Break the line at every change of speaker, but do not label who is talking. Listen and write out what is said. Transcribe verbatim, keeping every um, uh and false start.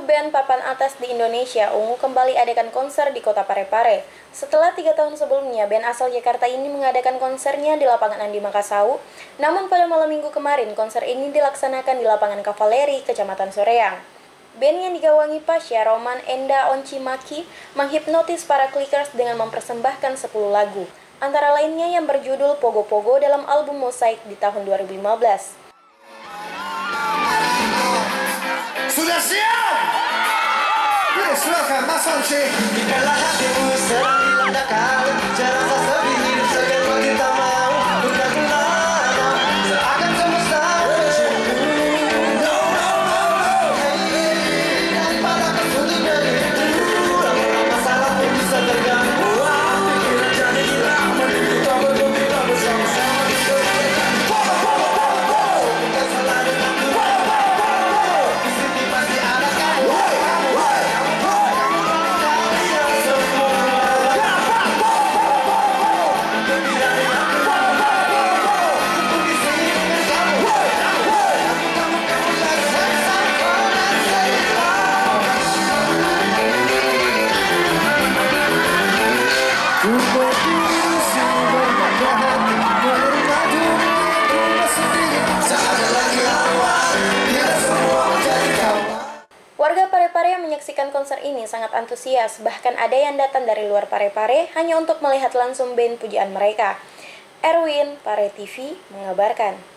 band papan atas di Indonesia, Ungu kembali adakan konser di kota Parepare. Setelah tiga tahun sebelumnya, band asal Jakarta ini mengadakan konsernya di lapangan Andi Makassau. Namun pada malam minggu kemarin, konser ini dilaksanakan di lapangan Kavaleri, Kecamatan Soreang. Band yang digawangi Pasha, Roman, Enda, Onci Maki menghipnotis para klikers dengan mempersembahkan sepuluh lagu. Antara lainnya yang berjudul Pogo Pogo dalam album Mosaik di tahun dua ribu lima belas.
Sudah siap? Yes, silakan Mas Onci.
Jikalau hatimu sedang dilandakkan, jangan sesepi hidup segan kita mau. Bukan lama, seakan semesta bercumbu. No, no, no, no. Daripada kesuntuknya dirimu, lama-lama masalah pun bisa terganggu. Pikiran jadi gila, mending kita bergembira bersama-sama di kemudian. Bukan salah denganku. Di sini masih ada kamu.
Warga Parepare yang menyaksikan konser ini sangat antusias, bahkan ada yang datang dari luar Parepare hanya untuk melihat langsung band pujaan mereka. Erwin, Pare T V, mengabarkan.